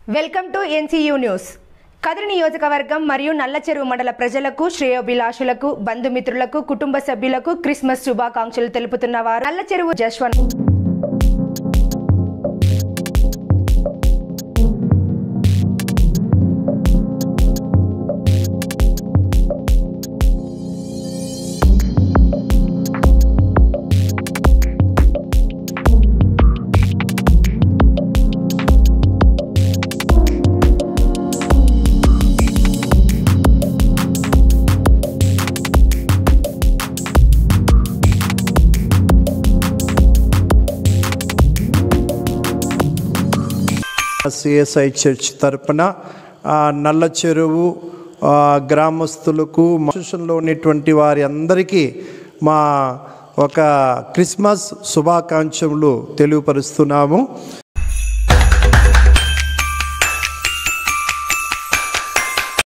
Welcome to NCU news. Kadiri నియోజకవర్గం మరియు నల్లచెరువు మండల ప్రజలకు, శ్రేయోభిలాషులకు, బంధుమిత్రులకు, కుటుంబ సభ్యులకు క్రిస్మస్ శుభాకాంక్షలు తెలుపుతున్నవారు నల్లచెరువు జశ్వంత్. సిఎస్ఐ చర్చ్ తరపున నల్లచెరువు గ్రామస్తులకు లో ఉన్నటువంటి వారి అందరికీ మా ఒక క్రిస్మస్ శుభాకాంక్షలు తెలియపరుస్తున్నాము.